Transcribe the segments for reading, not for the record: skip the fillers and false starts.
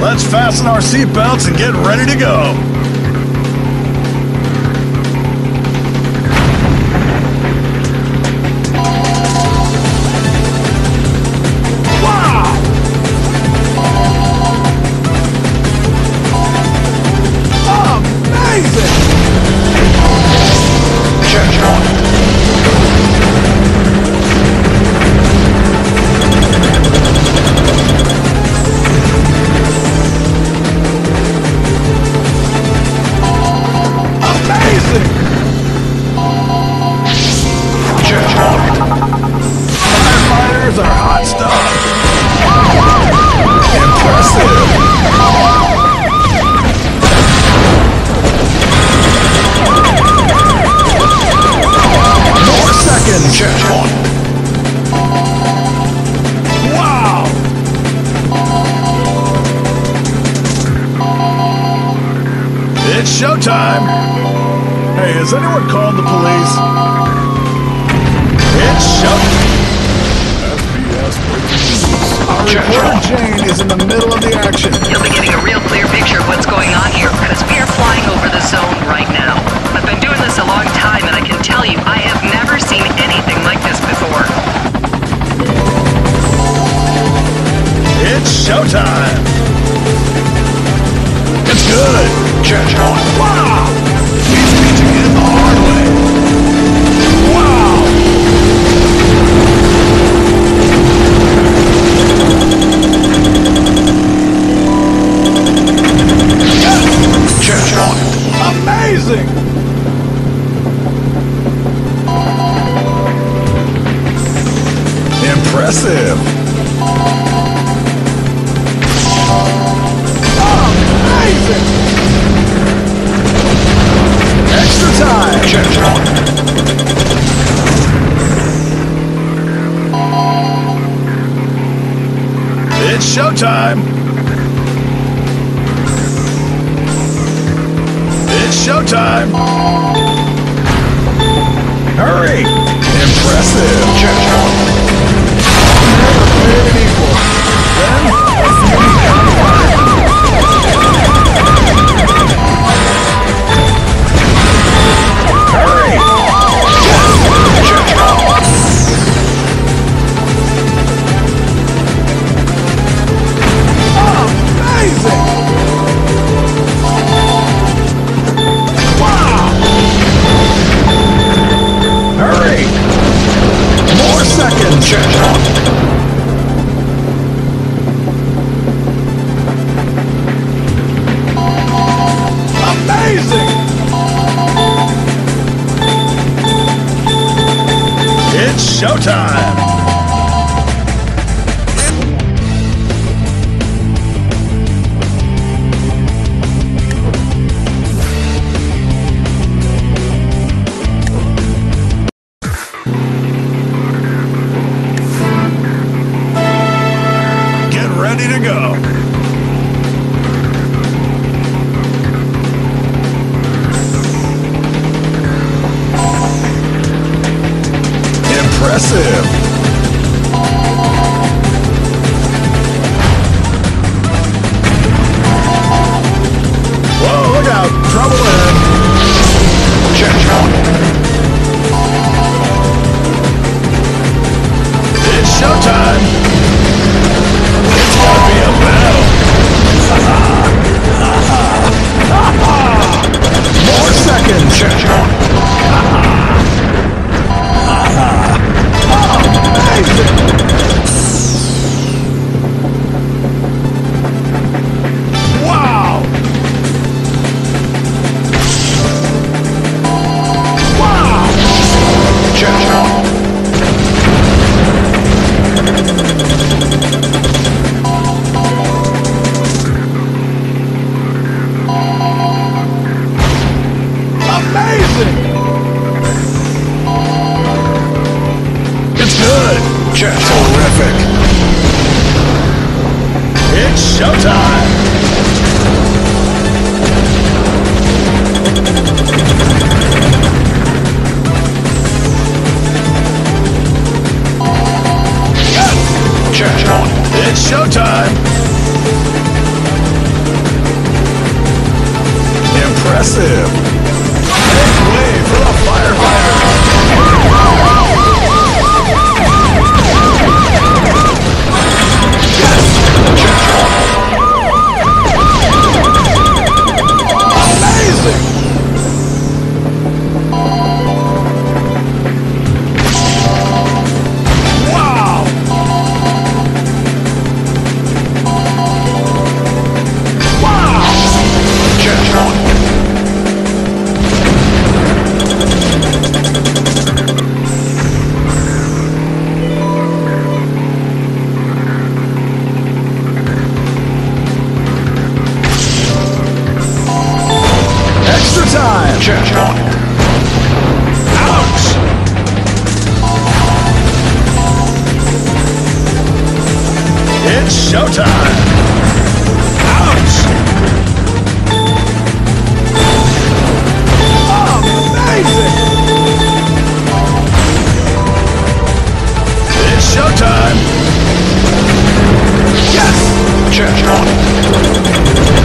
Let's fasten our seatbelts and get ready to go. Firefighters are hot stuff. Impressive. More seconds. Wow. It's showtime. Hey, has anyone called the police? It's showtime. Our reporter Jane is in the middle of the action. You'll be getting a real clear picture of what's going on here, because we are flying over the zone right now. I've been doing this a long time, and I can tell you, I have never seen anything like this before. It's showtime. It's good. Wow! He's teaching it the hard way. Wow! Amazing! Impressive! Amazing! Extra time! It's showtime! It's showtime! Hurry! Impressive! Never created equal. Then, a few Hurry! Amazing! Hurry! More seconds! Amazing! It's showtime! Ready to go. Impressive. Whoa, look out. Trouble ahead. It's showtime. It's gonna be a battle! More seconds! Amazing! Wow! Impressive! Make way for the firefighters! Amazing! Wow! Wow! Catch one! Extra time! Catch one! Alex! It's showtime! Alex! Amazing! It's showtime! Yes! Catch one!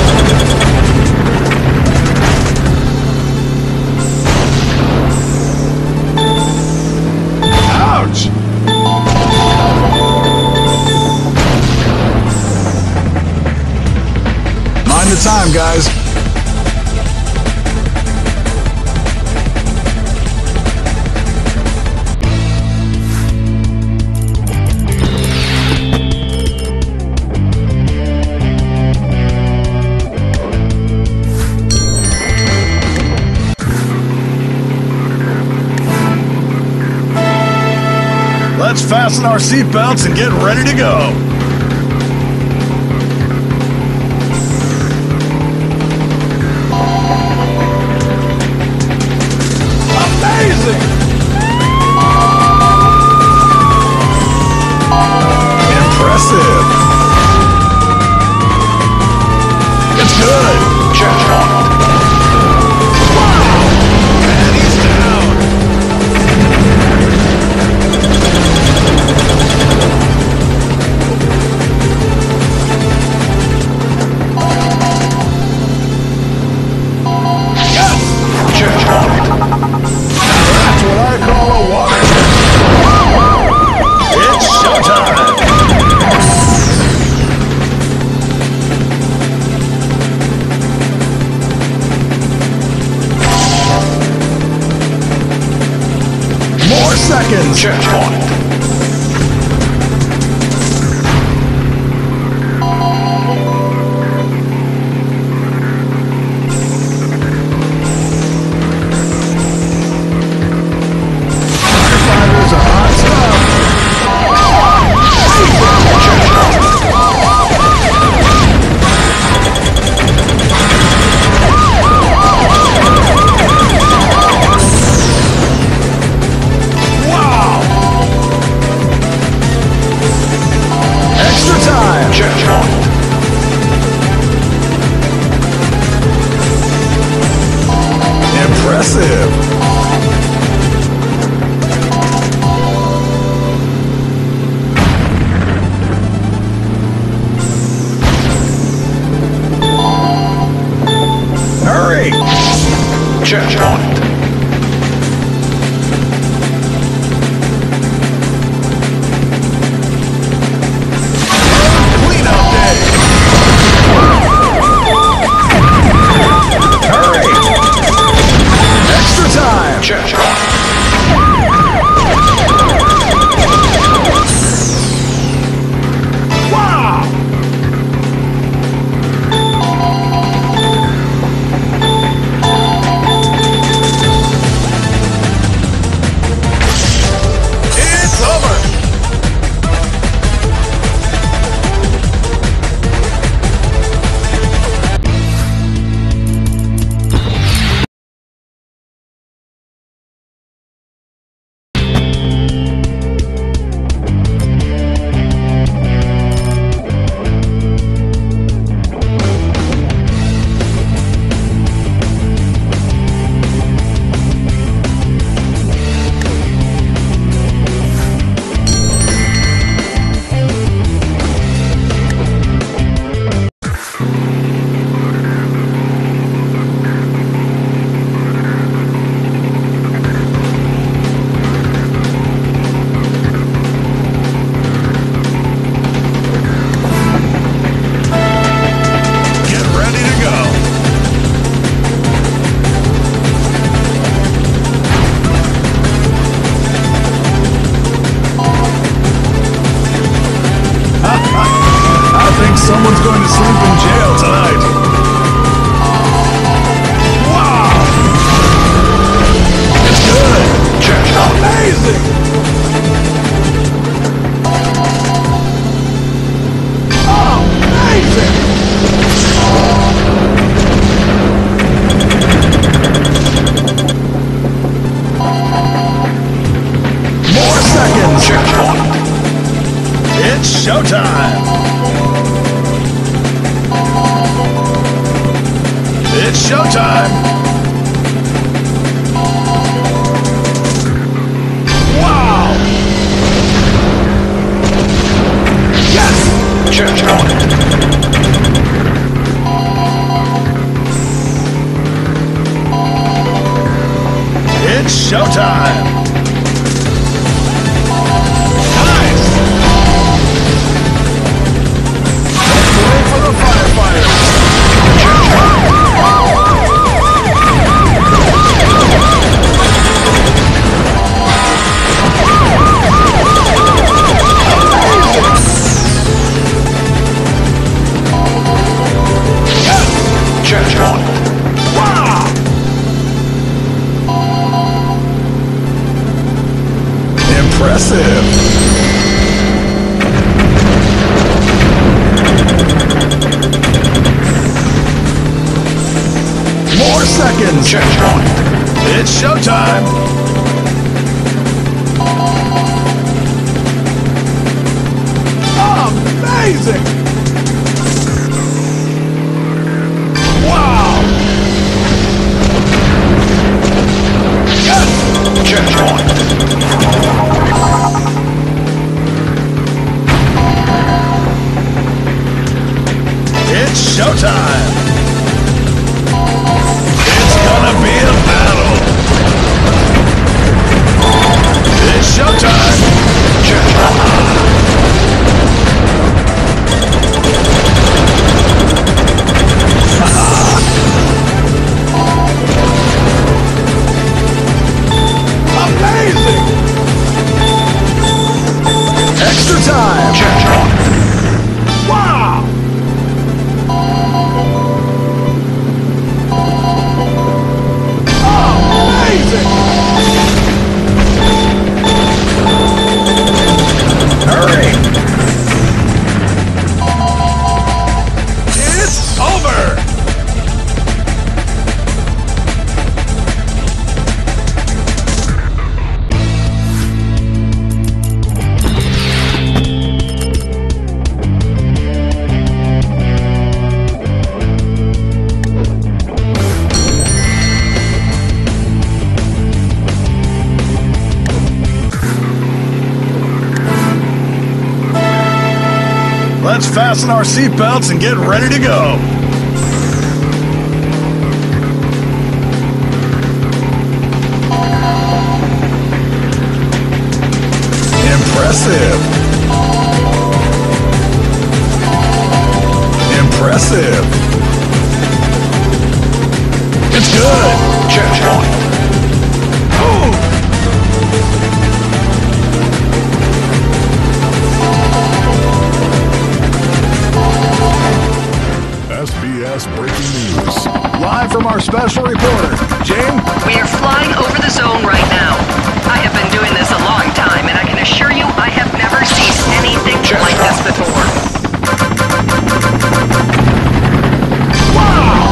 Ouch! Mind the time, guys. Let's fasten our seatbelts and get ready to go. Amazing! Impressive! It's good! Catch one! Wow! And he's down! Seconds. Checkpoint. Firefighters are hot stuff. Impressive! Hurry! Checkpoint. Cleanup day! Hurry! Extra time! Checkpoint. Wow! It's showtime! Wow! Yes! Checkpoint! It's showtime! Nice! Let's wait for the firefighters! Checkpoint! Wow! Impressive! More seconds! Checkpoint! It's showtime! Amazing! Wow! Yes! Checkpoint! It's showtime! It's gonna be a battle! It's showtime! Checkpoint! Amazing! Extra time! Checkpoint! Wow! Amazing! Hurry! It's over! Let's fasten our seatbelts and get ready to go. Impressive. Impressive. It's good. Checkpoint. Oh. SBS Breaking News. Live from our special reporter, Jane. We are flying over the zone right now. I have been doing this a long time, and I can assure you I have never seen anything like this before. Wow!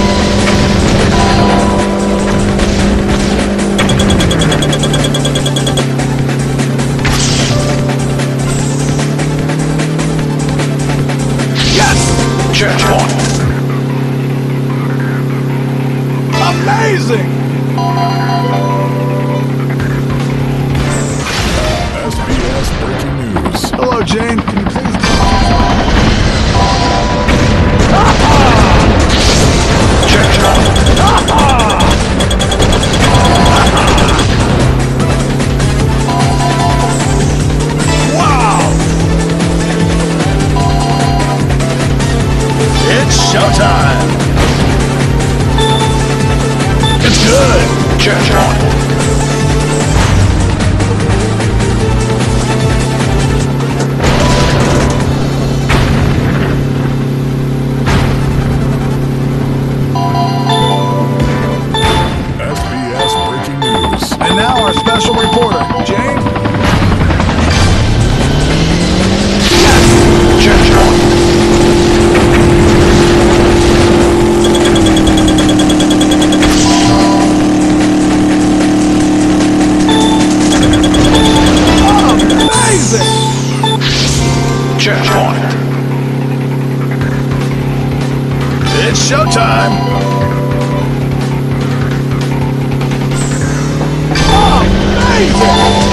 Yes! Checkpoint! Amazing! SBS Breaking News. Hello, Jane. Can you please... Checkpoint! Wow! It's showtime! It's good! Checkpoint! SBS Breaking News. And now our special reporter, Jane. Yes! Checkpoint! Amazing! Checkpoint! It's showtime! Fight!